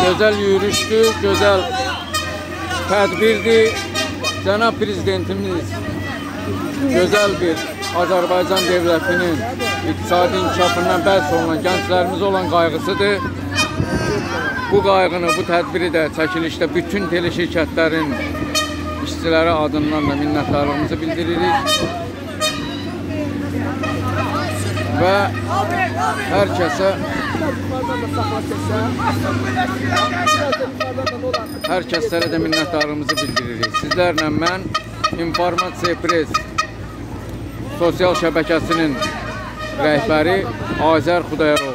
Gözəl yürüyüşdür, gözəl tədbirdir. Cənab Prezidentimiz gözəl bir Azərbaycan dövlətinin iqtisadi inkişafından bəhs olunan gənclərimiz olan qayğısıdır. Bu qayğını, bu tədbiri də çəkilişdə bütün teleşirkətlərin işçiləri adından da minnətdarlığımızı bildiririk. Və hər kəslərə də minnətdarlığımızı bildiririk. Sizlərlə mən İnformasiya Press sosial şəbəkəsinin rəhbəri Azər Xudayarov.